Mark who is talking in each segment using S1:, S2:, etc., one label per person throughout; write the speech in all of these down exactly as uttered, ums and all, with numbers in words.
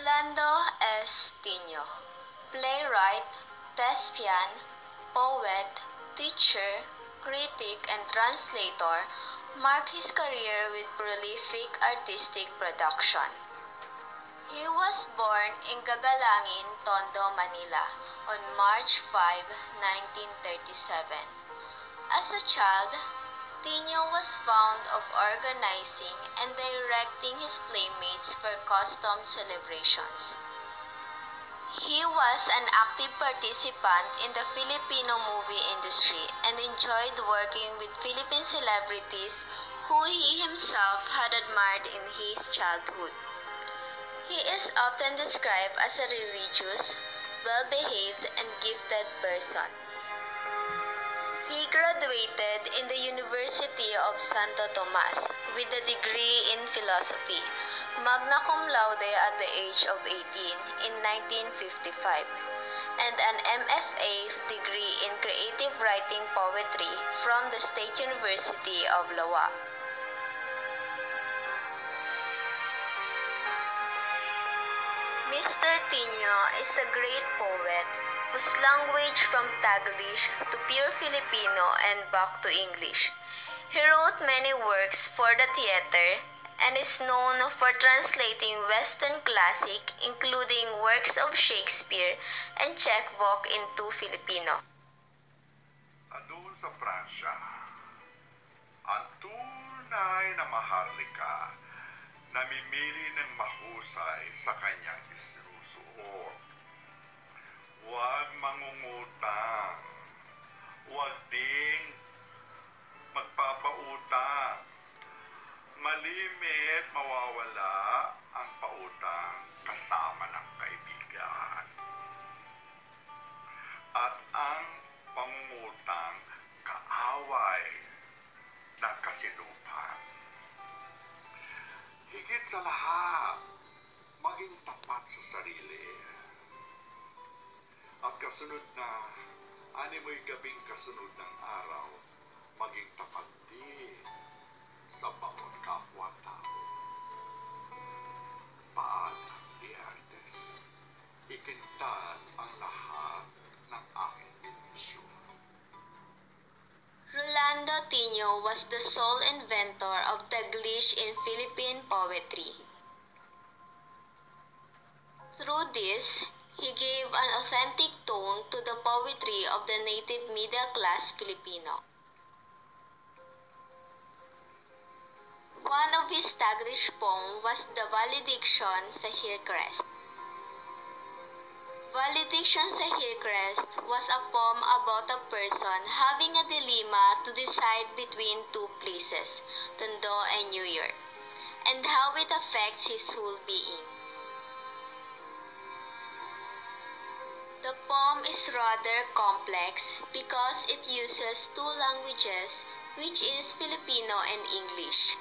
S1: Rolando S. Tino, playwright, thespian, poet, teacher, critic, and translator, marked his career with prolific artistic production. He was born in Gagalangin, Tondo, Manila, on March fifth, nineteen thirty-seven. As a child, Tino was fond of organizing and directing his playmates for custom celebrations. He was an active participant in the Filipino movie industry and enjoyed working with Philippine celebrities who he himself had admired in his childhood. He is often described as a religious, well-behaved, and gifted person. He graduated in the University of Santo Tomas with a degree in philosophy, magna cum laude at the age of eighteen in nineteen fifty-five, and an M F A degree in creative writing poetry from the State University of Lawa. Mister Tino is a great poet whose language from Taglish to pure Filipino and back to English. He wrote many works for the theater and is known for translating Western classic, including works of Shakespeare and Chekhov into Filipino.
S2: Doon sa Pransya, ang tunay na maharlika namimili ng mahusay sa kanyang isinusuot. Huwag mangungutang, huwag ding magpapautang. Malimit mawawala ang pautang kasama ng kaibigan. At ang pangungutang kaaway ng kasinupan. Higit sa lahat, maging tapat sa sarili. At kasunod na, animoy gabing kasunod ng araw, maging tapat din sa bawat kapwa-tao. Paalam, Diartes. Ikintan ang lahat ng aking ilusyon.
S1: Rolando Tino was the sole inventor of Taglish in Philippine poetry. Through this, he gave an authentic tone to the poetry of the native middle-class Filipino. One of his Taglish poems was the Valediction sa Hillcrest. Valediction sa Hillcrest was a poem about a person having a dilemma to decide between two places, Tondo and New York, and how it affects his whole being. The poem is rather complex because it uses two languages, which is Filipino and English.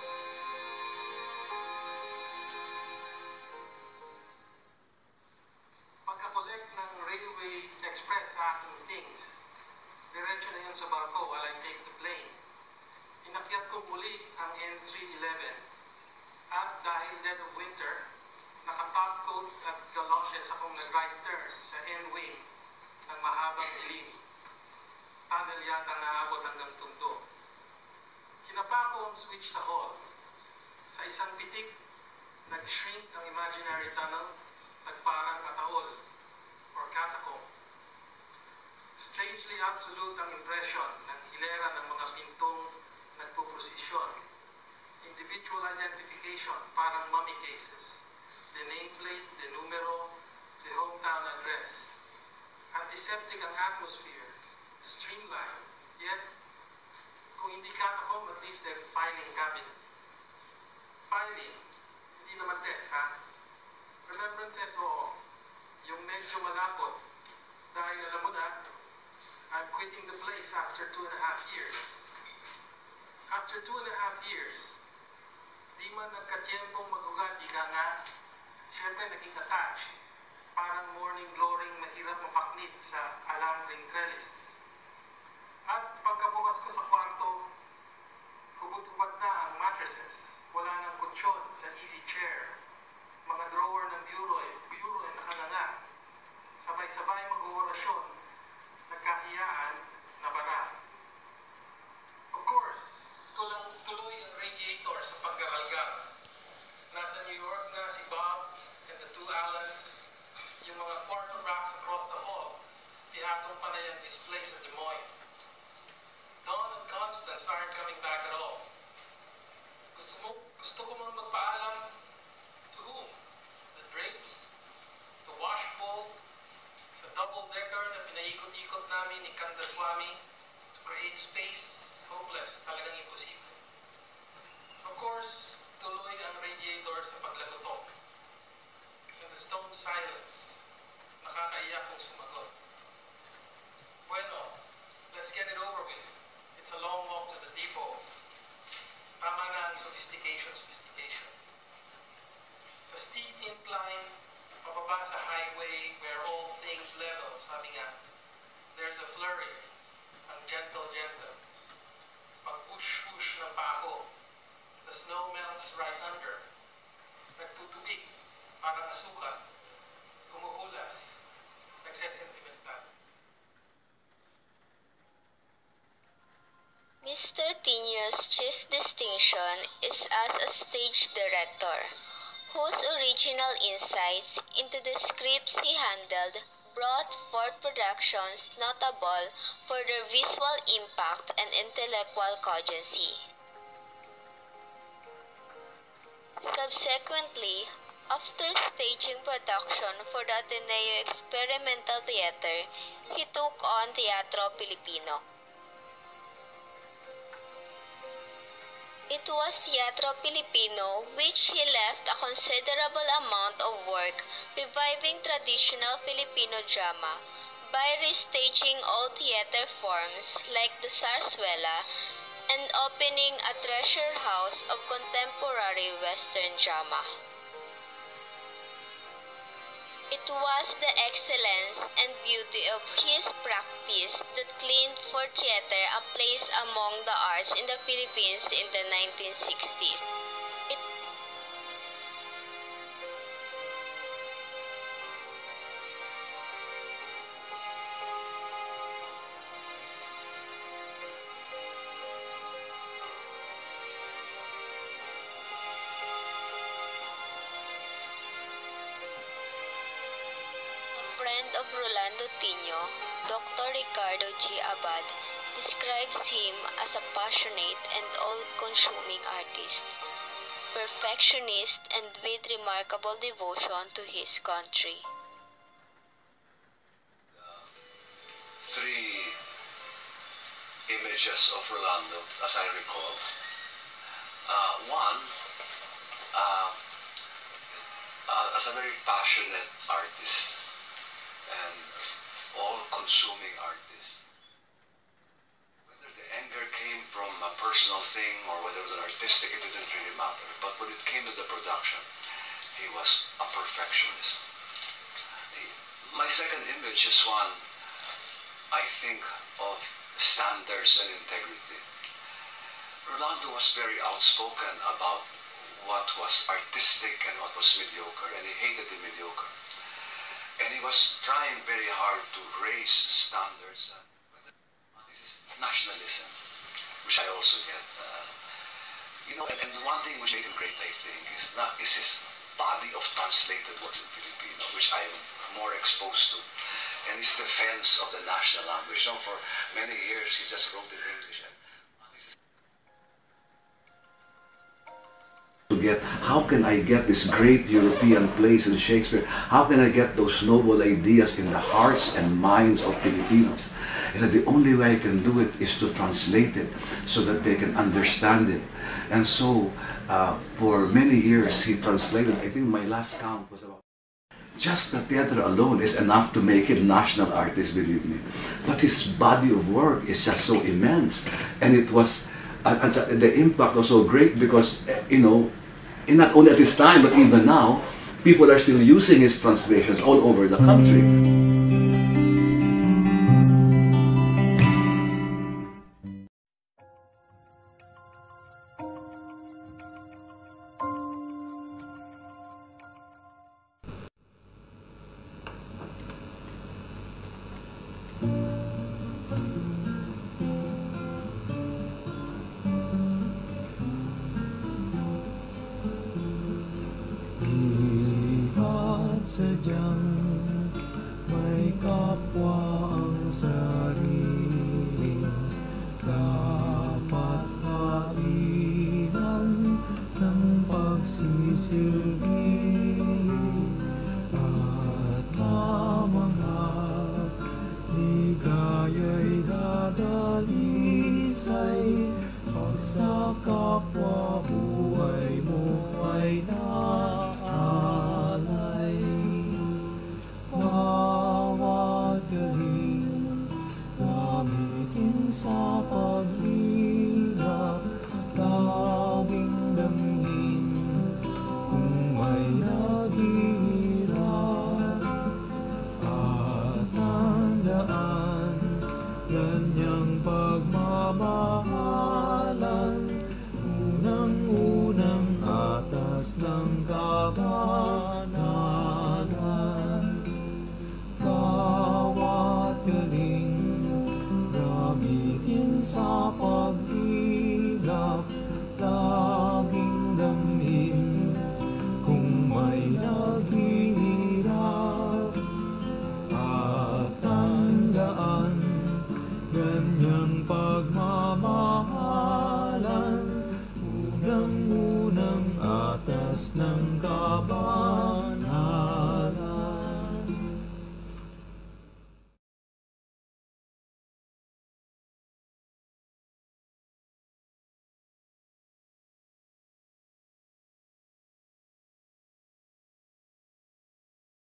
S3: Pagka-collect ng Railway Express sa aking things, diretso na yun sa barko while I take the plane. Inakyat ko muli ang N three eleven at dahil dead of winter, naka-top coat at galoshes akong nag-right turn sa N-wing ng mahabang dilim. Tunnel yata naabot hanggang Tondo. Kinapa ko ang switch sa hall. Sa isang pitik, nag-shrink ang imaginary tunnel at parang katahol or catacomb. Strangely absolute ang impression ng hilera ng mga pintong nagpuprosisyon. Individual identification, parang mummy cases. The nameplate, the numero, the hometown address. Antiseptic ang atmosphere, streamlined, yet kung hindi catacomb, at least they're filing cabinet. Filing, hindi naman death, ha? Remembrances, oo. Yung medyo malapot. Dahil alam mo na, I'm quitting the place after two and a half years. After two and a half years, di man nagka-tiyempong mag-ugat, ika nga, siyempre naging attached. Parang morning glorying mahirap mapaknit sa alambreng trellis. At pagkabukas ko sa kwarto, hubot-hubad na ang mattresses. Wala nang kutsyon sa easy chair. Mga drawer ng bureau lang. Nasa New York na si Bob and the two Allens, yung mga quarterbacks across the hall, ihatong pa na yung display sa Des Moines. Don and Constance aren't coming back at all. Gusto mo, gusto ko mang magpaalam to whom? The drapes? The wash bowl? Sa double-decker na pinaikot-ikot namin ni Kandaswamy to create space? Hopeless, talagang imposible. Of course, tuloy ang radiator sa paglagotok. And the stone silence, nakakaiyak kong sumagot. Bueno, let's get it over with. It's a long walk to the depot. Tama na ang sophistication, sophistication. Sa steep incline, pababa sa highway where all things level, sabi nga, there's a flurry, ang gentle-gentle. Pag-push-push ng pako, the snow melts right under. Nagtutubig, parang asukal. Kumukulas, nagsesentimental.
S1: Mister Tinio's chief distinction is as a stage director, whose original insights into the scripts he handled brought forth productions notable for their visual impact and intellectual cogency. Subsequently, after staging production for the Ateneo Experimental Theater, he took on Teatro Pilipino. It was Teatro Pilipino which he left a considerable amount of work reviving traditional Filipino drama by restaging old theater forms like the Zarzuela and opening a treasure house of contemporary Western drama. It was the excellence and beauty of his practice that claimed for theater a place among the arts in the Philippines in the nineteen sixties. It friend of Rolando Tinio, Doctor Ricardo G. Abad, describes him as a passionate and all-consuming artist, perfectionist and with remarkable devotion to his country.
S4: Three images of Rolando, as I recall. Uh, one, uh, uh, as a very passionate artist, and all-consuming artist. Whether the anger came from a personal thing or whether it was an artistic, it didn't really matter. But when it came to the production, he was a perfectionist. He, my second image is one, I think, of standards and integrity. Rolando was very outspoken about what was artistic and what was mediocre, and he hated the mediocre. And he was trying very hard to raise standards. Uh, this is nationalism, which I also get. Uh, you know, and, and one thing which made him great, I think, is not is his body of translated works in Filipino, which I am more exposed to, and his defense of the national language. You know, for many years, he just wrote in English. And,
S5: to get, how can I get this great European plays in Shakespeare? How can I get those noble ideas in the hearts and minds of Filipinos? And that the only way I can do it is to translate it so that they can understand it. And so, uh, for many years, he translated, I think my last count was about, just the theater alone is enough to make him national artist, believe me. But his body of work is just so immense. And it was, uh, and the impact was so great because, uh, you know, and not only at this time, but even now, people are still using his translations all over the country.
S6: sadyang may kapwa ang sarili, dapat kailan ng pagsisilbi at lamang at ligaya'y dadalisay pag sa kapwa buhay mo ay naalay. Bawat galing gamitin sa pag-hirap, laging damhin kung may naghihirap. At tandaan, ganyang pagmamahalan, unang-unang atas ng kabanalan. Bawat galing gamitin sa pag-ilap, laging damhin kung may naghihirap. At tandaan, ganyang pagmamahalan, unang-unang atas ng kabanalan.